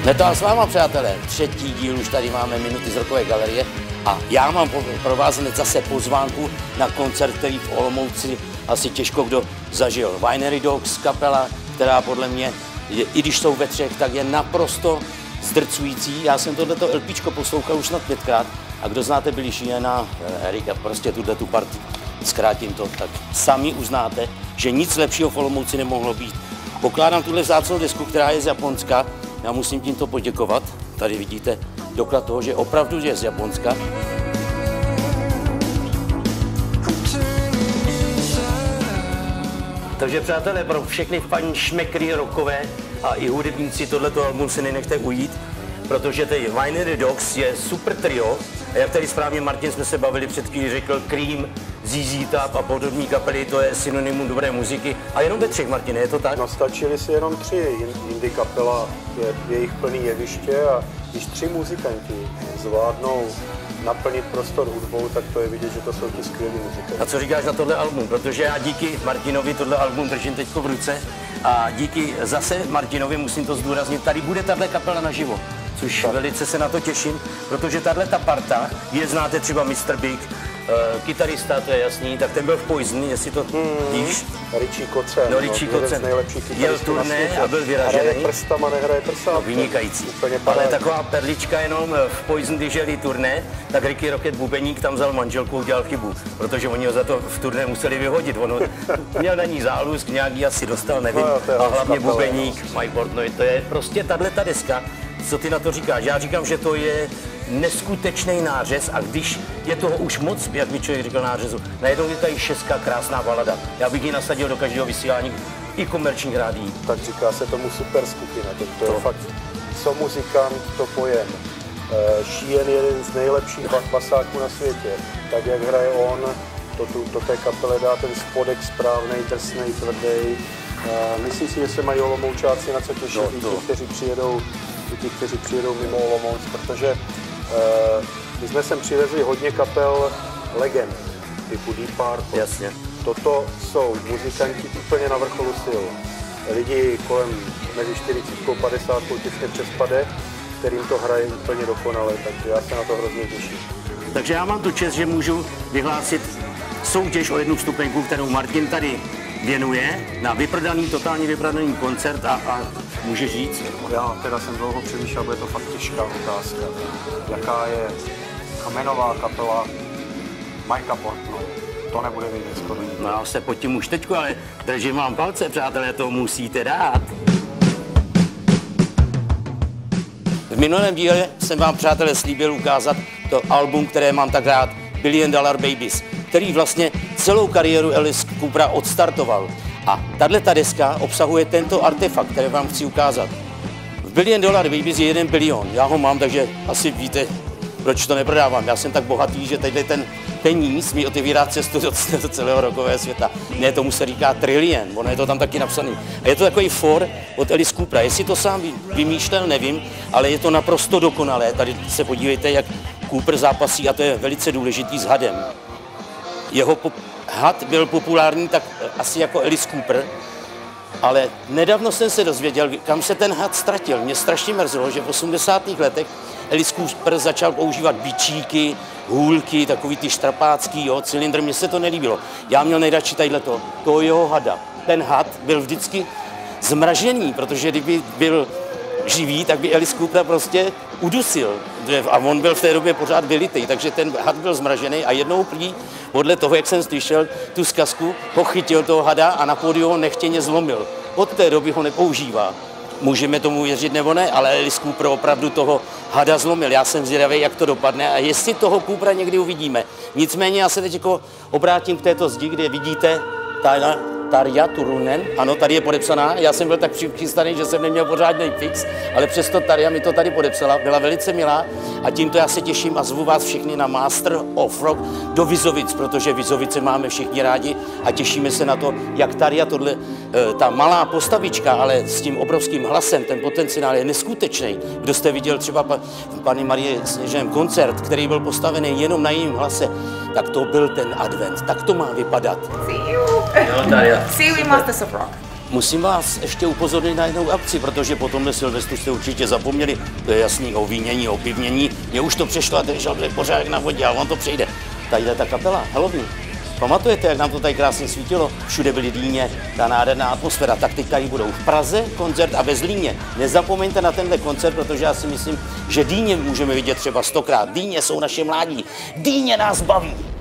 Metal s váma, přátelé, třetí díl už tady máme Minuty z Rockové galerie a já mám pro vás hned zase pozvánku na koncert, který v Olomouci asi těžko kdo zažil. Winery Dogs, kapela, která podle mě, i když jsou ve třech, tak je naprosto zdrcující. Já jsem tohleto LPčko poslouchal už snad 5krát a kdo znáte Billy Sheehana, Erika, prostě tu partii, zkrátím to, tak sami uznáte, že nic lepšího v Olomouci nemohlo být. Pokládám tuhle vzácnou desku, která je z Japonska. Já musím tímto poděkovat. Tady vidíte doklad toho, že opravdu je z Japonska. Takže přátelé, pro všechny fanšmekry rockové a i hudebníci tohleto album si nenechte ujít, protože tady Winery Dogs je super trio. A jak tady správně Martin jsme se bavili před chvílí, řekl Cream, ZZ Top a podobní kapely, to je synonymum dobré muziky. A jenom ve třech, Martine, je to tak? No stačili si jenom 3, indie kapela je jejich plný jeviště a když 3 muzikanti zvládnou naplnit prostor hudbou, tak to je vidět, že to jsou ti skvělí muzikanti. A co říkáš na tohle album? Protože já díky Martinovi tohle album držím teď v ruce a díky zase Martinovi musím to zdůraznit, tady bude tahle kapela naživo. Což tak. Velice se na to těším, protože tato parta, je znáte třeba Mr. Big, kytarista, to je jasný, tak ten byl v Poison, jestli to víš. Richie Kotzen, no, Richie Kotzen jel turné a byl vyražený. Hraje prstama, nehraje prsátkem. No, vynikající. Ale taková perlička jenom v Poison, když jeli turné, tak Ricky Rocket bubeník tam vzal manželku, udělal chybu, protože oni ho za to v turné museli vyhodit. On měl na ní zálusk, nějaký asi dostal, nevím, no, a hlavně bubeník, Mike Portnoy, to je prostě tato deska. Co ty na to říkáš? Já říkám, že to je neskutečný nářez a když je toho už moc, jak by člověk říkal nářezu, najednou je tady 6 krásná balada. Já bych ji nasadil do každého vysílání i komerčních rádií. Tak říká se tomu super skupina, to je fakt, co muzikant, to pojem. Sheehan je jeden z nejlepších basáků na světě, tak jak hraje on, to té kapele dá ten spodek správnej, drsnej, tvrdý. Myslím si, že se mají Olomoučáci na co těšit, ti, kteří přijedou mimo Olomouc, protože my jsme sem přivezli hodně kapel legend, typu Deep Purple. Jasně. Toto jsou muzikanti úplně na vrcholu sil. Lidi kolem mezi 40 a 50 těsně přes pade, kterým to hraje úplně dokonale, takže já se na to hrozně těším. Takže já mám tu čest, že můžu vyhlásit soutěž o 1 vstupenku, kterou Martin tady věnuje na totálně vyprodaný koncert a můžeš říct? Já teda jsem dlouho přemýšlel, bude to fakt těžká otázka. Jaká je kmenová kapela Mikea Portnoy? To nebude vědět skoro nikdo. No já se pod tím už teďko, ale držím vám palce, přátelé, to musíte dát. V minulém díle jsem vám, přátelé, slíbil ukázat to album, které mám tak rád, $1 Billion Babies, který vlastně celou kariéru Alice Coopera odstartoval. A tato deska obsahuje tento artefakt, který vám chci ukázat. V $1 Billion Babies je 1 bilion. Já ho mám, takže asi víte, proč to neprodávám. Já jsem tak bohatý, že tady ten peníz mi otevírá cestu do celého rockového světa. Ne, tomu se říká trillion, ono je to tam taky napsaný. A je to takový for od Alice Coopera. Jestli to sám vymýšlel, nevím, ale je to naprosto dokonalé. Tady se podívejte, jak Cooper zápasí, a to je velice důležitý, s hadem. Jeho had byl populární tak asi jako Alice Cooper, ale nedávno jsem se dozvěděl, kam se ten had ztratil. Mě strašně mrzelo, že v 80. letech Alice Cooper začal používat bičíky, hůlky, takový ty štrapácký, cylindr, mně se to nelíbilo. Já měl nejradši tadyhleto, toho jeho hada. Ten had byl vždycky zmražený, protože kdyby byl živý, tak by Alice Cooper prostě udusil. A on byl v té době pořád vylitý, takže ten had byl zmražený a jednou prý, podle toho, jak jsem slyšel tu zkazku, ho chytil toho hada a na pódiu ho nechtěně zlomil. Od té doby ho nepoužívá. Můžeme tomu věřit nebo ne, ale Alice Cooper opravdu toho hada zlomil. Já jsem zvědavý, jak to dopadne a jestli toho Coopera někdy uvidíme. Nicméně já se teď jako obrátím k této zdi, kde vidíte Tarja Turunen, ano, tady je podepsaná, já jsem byl tak přichystaný, že jsem neměl pořádný fix, ale přesto Tarja mi to tady podepsala, byla velice milá a tímto já se těším a zvu vás všechny na Master of Rock do Vizovic, protože Vizovice máme všichni rádi a těšíme se na to, jak Tarja ta malá postavička, ale s tím obrovským hlasem, ten potenciál je neskutečný. Kdo jste viděl třeba paní Marie Sněženém koncert, který byl postavený jenom na jejím hlase, tak to byl ten advent, tak to má vypadat. See you. Jo, Tarja. See you in Masters of Rock. musím vás ještě upozornit na jednou akci, protože po tomhle Silvestru jste určitě zapomněli, to je jasný, o vínění, o pivnění, mě už to přešlo a ten žaludek pořád na vodě, ale on to přejde. Tadyhle ta kapela, Halloween. Pamatujete, jak nám to tady krásně svítilo? Všude byly dýně, ta nádherná atmosféra. Tak teď tady budou v Praze koncert a ve Zlíně. Nezapomeňte na tenhle koncert, protože já si myslím, že dýně můžeme vidět třeba 100krát. Dýně jsou naše mládí. Dýně nás baví.